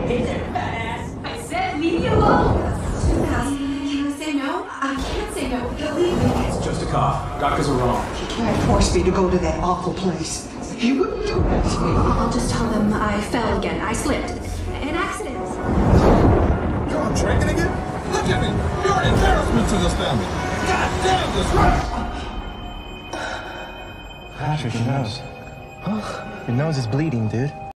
Hey there, fat ass. I said leave me alone. Can I say no? I can't say no. Believe me. It's just a cough. Doctors are wrong. You can't force me to go to that awful place. You wouldn't do that to me. I'll just tell them I fell again. I slipped. An accident. You're on drinking again? Look at me. You're an embarrassment to this family. God damn this right. Patrick, your nose. Your nose is bleeding, dude.